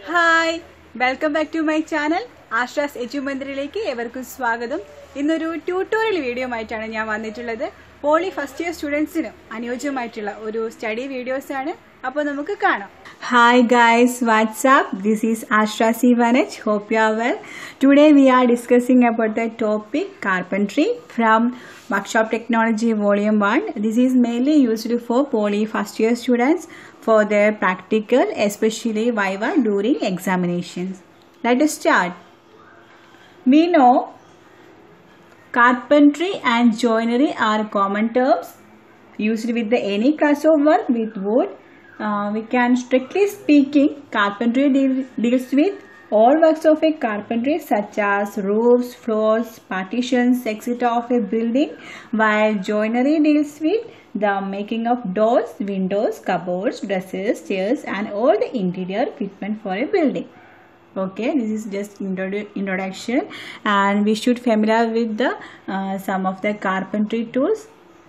Hi welcome back to my channel Ashras എജുമന്ദിറിലേക്ക് ഏവർക്കും സ്വാഗതം. ഇന്നൊരു ട്യൂട്ടോറിയൽ വീഡിയോ ആയിട്ടാണ് ഞാൻ വന്നിട്ടുള്ളത്. പോളി ഫസ്റ്റ് ഇയർ സ്റ്റുഡൻസിനും അനുയോജ്യമായിട്ടുള്ള ഒരു സ്റ്റഡി വീഡിയോസ് ആണ്. അപ്പോൾ നമുക്ക് കാണാം. Hi guys, what's up, this is Ashras ഇവാനച്ച്. Hope you are well. Today we are discussing about the topic carpentry from Workshop Technology Volume 1. This is mainly used for poly first year students for their practical, especially viva during examinations. Let us start. We know carpentry and joinery are common terms used with any class of work with wood. We can strictly speaking, carpentry deals with all works of a carpentry such as roofs, floors, partitions, etc. of a building, while joinery deals with the making of doors, windows, cupboards, dressers, chairs and all the interior equipment for a building. Okay, this is just introduction, and we should familiar with the some of the carpentry tools.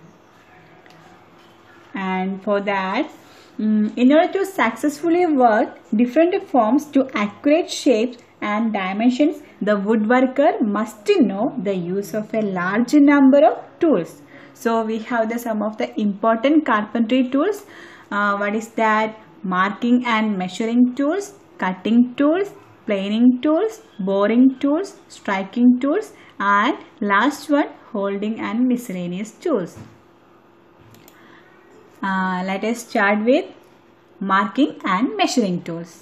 And for that, in order to successfully work different forms to accurate shapes and dimensions, the woodworker must know the use of a large number of tools. So we have some of the important carpentry tools. What is that? Marking and measuring tools, cutting tools, planing tools, boring tools, striking tools, and last one, holding and miscellaneous tools. Let us start with marking and measuring tools.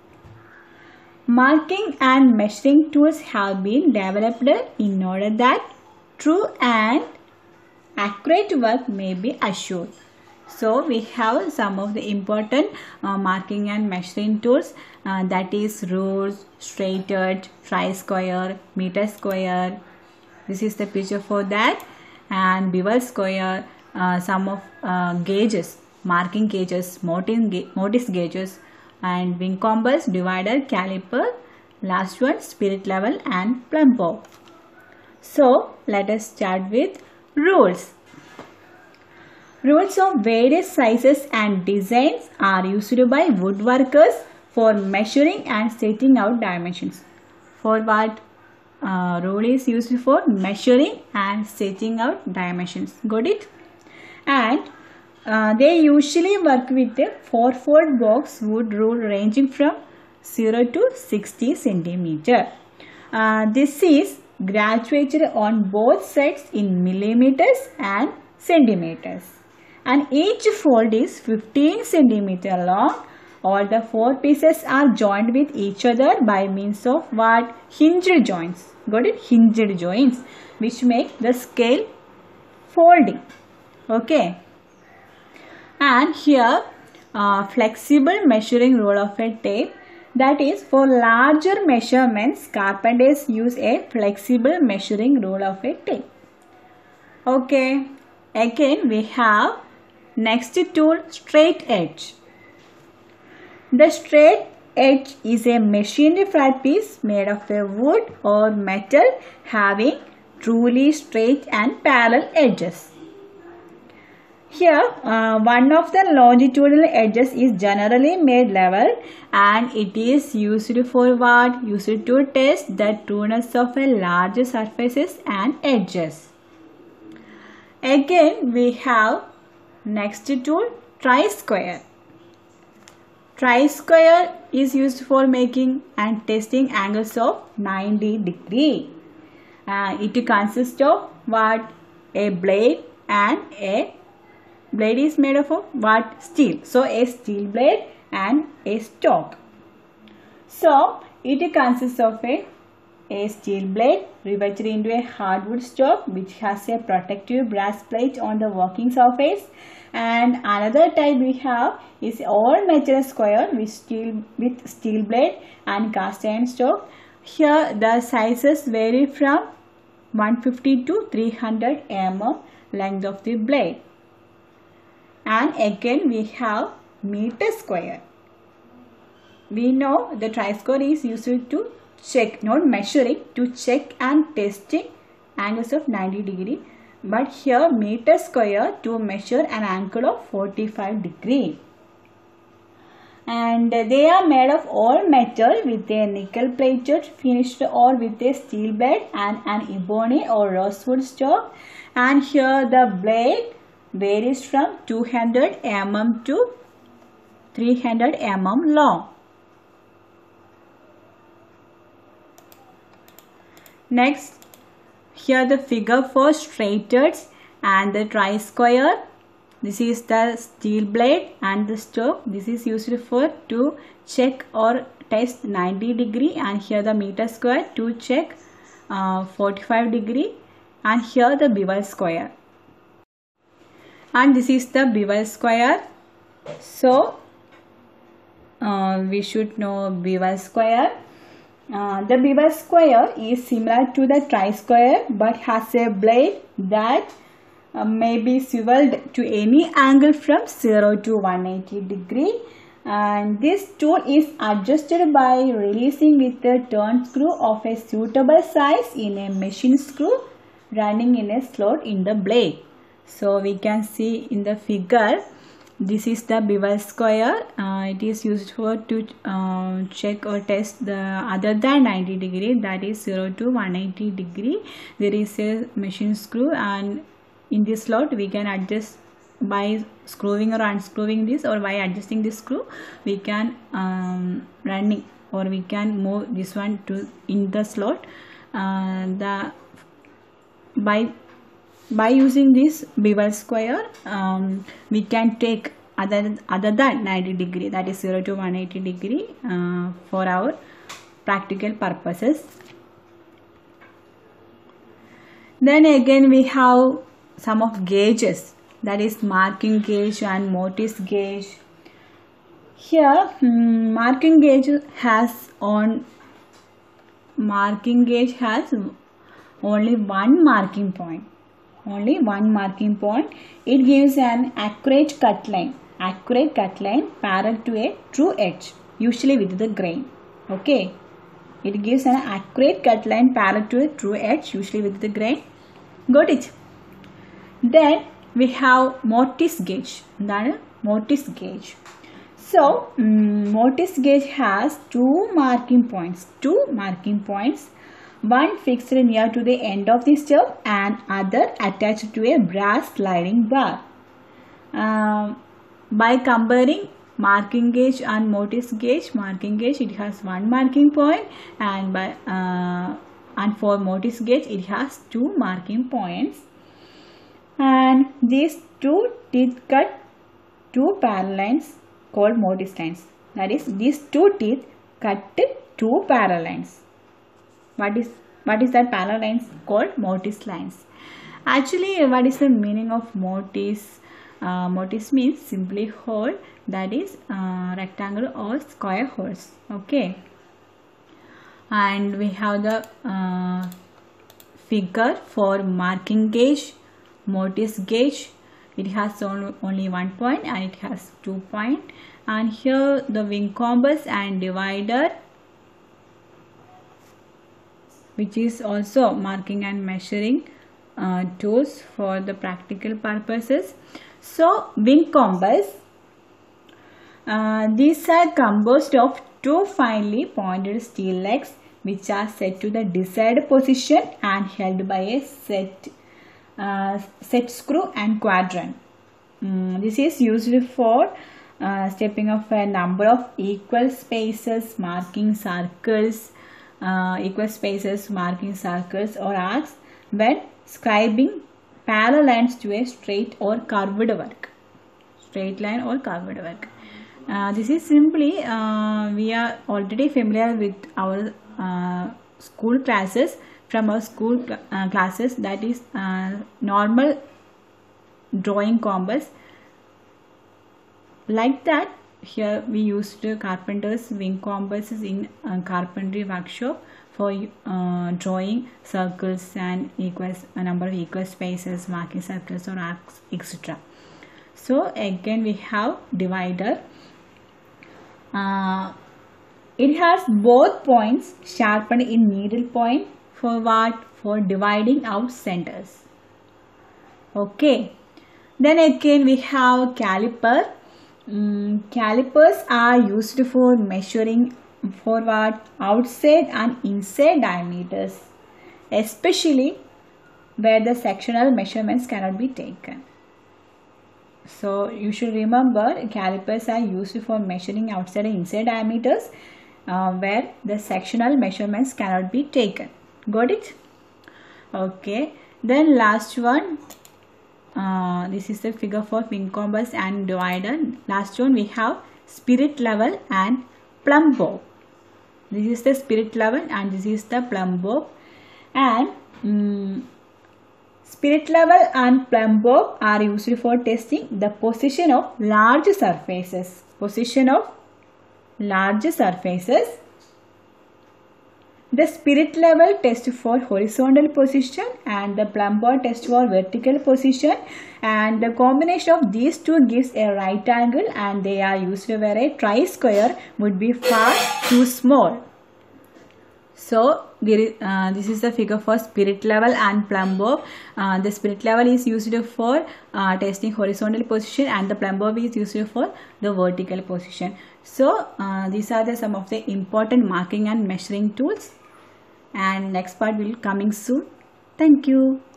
Marking and measuring tools have been developed in order that true and accurate work may be assured. So we have some of the important marking and measuring tools, that is rules, straight edge, tri-square, meter square. This is the picture for that, and bevel square, some of gauges, marking gauges, mortise gauges, and wing compass, divider, caliper, last one spirit level and plumb bob. So let us start with rules. Rules of various sizes and designs are used by woodworkers for measuring and setting out dimensions. For what? Rule is used for measuring and setting out dimensions. Got it? And they usually work with a 4-fold box wood rule ranging from 0 to 60 centimeter. This is graduated on both sides in millimeters and centimeters, and each fold is 15 centimeter long. All the 4 pieces are joined with each other by means of what? Hinged joints. Got it? Hinged joints, which make the scale folding. Okay. And here flexible measuring rule of a tape, that is for larger measurements carpenters use a flexible measuring rule of a tape. Okay, again we have next tool, straight edge. The straight edge is a machined flat piece made of a wood or metal having truly straight and parallel edges. Here, one of the longitudinal edges is generally made level, and it is used for what? Used to test the trueness of a large surfaces and edges. Again, we have next tool, tri-square. Tri-square is used for making and testing angles of 90 degree. It consists of what? A blade, and a blade is made of what? Steel. So a steel blade and a stock. So it consists of a steel blade riveted into a hardwood stock which has a protective brass plate on the working surface, and another type we have is all metal square with steel blade and cast iron stock. Here the sizes vary from 150 to 300 mm length of the blade. And again we have meter square. We know the tri-square is used to check, not measuring, to check and testing angles of 90 degree. But here meter square to measure an angle of 45 degree. and they are made of all metal with a nickel plated finished or with a steel blade and an ebony or rosewood stock. And here the blade varies from 200 mm to 300 mm long. Next, here the figure for straighters and the tri-square. This is the steel blade and the stock. This is used for to check or test 90 degree, and here the meter square to check 45 degree, and here the bevel square. And this is the bevel square. So we should know bevel square. The bevel square is similar to the tri-square but has a blade that may be swiveled to any angle from 0 to 180 degree, and this tool is adjusted by releasing with a turn screw of a suitable size in a machine screw running in a slot in the blade. So we can see in the figure, this is the bevel square. It is used for to check or test the other than 90 degree, that is 0 to 180 degree. There is a machine screw, and in this slot we can adjust by screwing or unscrewing this, or by adjusting this screw we can running, or we can move this one to in the slot. By using this bevel square, we can take other than 90 degree, that is 0 to 180 degree for our practical purposes. Then again we have some of gauges, that is marking gauge and mortise gauge. Here marking gauge has only one marking point. It gives an accurate cut line parallel to a true edge, usually with the grain. Okay, it gives an accurate cut line parallel to a true edge, usually with the grain. Got it? Then we have mortise gauge. So mortise gauge has two marking points, one fixed near to the end of the stub and other attached to a brass sliding bar. By comparing marking gauge and mortise gauge, it has one marking point, and for mortise gauge it has two marking points. And these two teeth cut two parallel lines called mortise lines. That is, these two teeth cut two parallel lines. What is that parallel lines called? Mortise lines. Actually, what is the meaning of mortise? Mortise means simply hole, that is rectangle or square holes. Okay. And we have the figure for marking gauge, mortise gauge. It has only 1 point and it has 2 points. And here the wing compass and divider, which is also marking and measuring tools for the practical purposes. So wing compass, these are composed of two finely pointed steel legs which are set to the desired position and held by a set screw and quadrant. This is used for stepping of a number of equal spaces, marking circles, or arcs when scribing parallel lines to a straight line or curved work. This is simply, we are already familiar with our school classes, that is normal drawing compass. Like that, here we used carpenter's wing compasses in carpentry workshop for drawing circles and a number of equal spaces, marking circles or arcs, etc. So again we have divider. It has both points sharpened in needle point for what? For dividing out centers. Okay. Then again we have caliper. Calipers are used for measuring for what? Outside and inside diameters, especially where the sectional measurements cannot be taken. So you should remember calipers are used for measuring outside and inside diameters where the sectional measurements cannot be taken. Got it? Okay. Then last one. This is the figure for pin compass and divider. Last one we have spirit level and plumb bob. This is the spirit level and this is the plumb bob. And spirit level and plumb bob are used for testing the position of large surfaces. Position of large surfaces. The spirit level test for horizontal position and the plumb bob test for vertical position, and the combination of these two gives a right angle, and they are used where a tri-square would be far too small. So this is the figure for spirit level and plumb bob. The spirit level is used for testing horizontal position and the plumb bob is used for the vertical position. So these are some of the important marking and measuring tools, and next part will coming soon. Thank you.